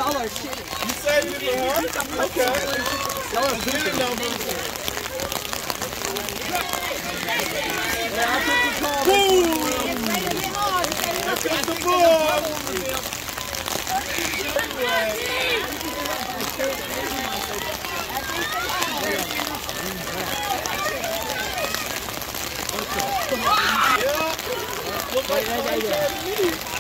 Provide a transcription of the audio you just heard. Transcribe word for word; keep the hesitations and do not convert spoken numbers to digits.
Y'all are kidding. You saved it for her? Okay. Y'all are kidding numbers. Yeah, I took the call. Boom! That's the ball. Yeah. Look like